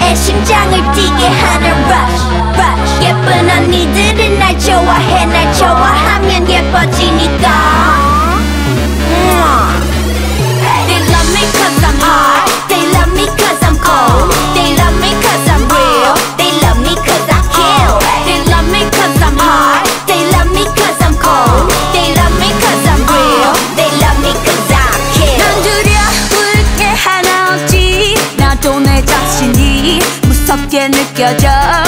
내 심장을 뛰게 하는 rush, rush. 예쁜 언니들은 날 좋아해. 날 좋아하면 예뻐지니까. They love me cause I'm hot. They love me cause I'm cold. They love me cause I'm real. They love me cause I kill. They love me cause I'm hot. They love me cause I'm cold. They love me cause I'm real. They love me cause I kill. 난 두려울 게 하나 없지. 나도 내 자신이 무섭게 느껴져.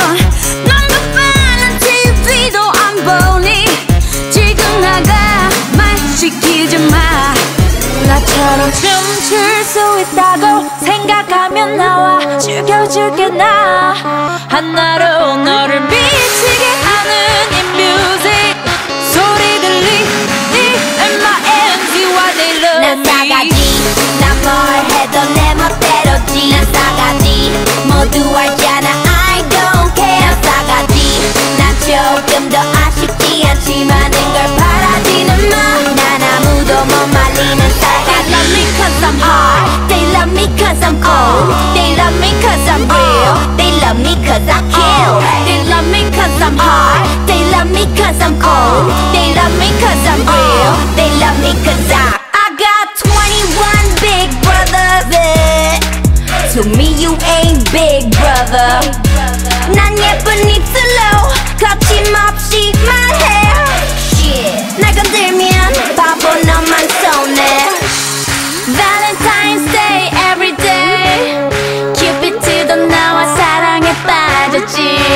넌 바빠는 TV도 안 보니 지금 나가 말 시키지 마. 나처럼 춤출 수 있다고 생각하면 나와 죽여줄게. 나 하나로 너를 미치게 하는 이 music. 소리 들리니 M.I.N.G. Why they love 난 me. 싸가지. 난 뭘 해도 내 멋대로지. 난 싸가지. 모두 알잖아 I don't care. 난 싸가지. 난 조금 더 아쉽지 않지만 걸 바라지는 마. 난 아무도 못 말리는 싸가지. They love me cause I'm hot. They love me cause I'm cold. They love me cause I'm real. They love me cause I kill. They love me cause I'm hot. They love me cause I'm cold. They love me cause I'm real. They love me cause I got 21 big brothers. To me you ain't big brother. 난 예쁜 입술로 거침없이 말해. Shit. 날 건들면 바보 너만 손해. Valentine's Day every day. 큐피드도 나와 사랑에 빠졌지.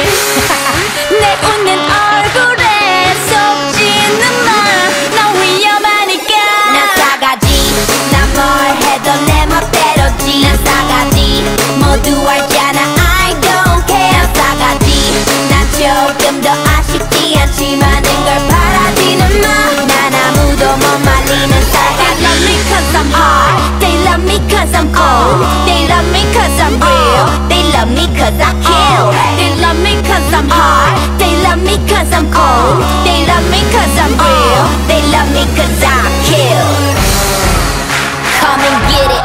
내 웃는 얼굴에 속지는 마. 너 위험하니까. 난 싸가지. 난 뭘 해도 내 멋대로지. 난 싸가지. 모두 알잖아 I don't care. 난 싸가지. 난 조금 더 아쉽지 않지만 걸 바라지는 마. 난 아무도 못 말리는 싸가지. They love me cause I'm hot. They love me cause I'm cold. They love me cause I'm real. They love me cause I kill. They love me cause I'm hot. They love me cause I'm cold. They love me cause I'm real. They love me cause I kill. Come and get it.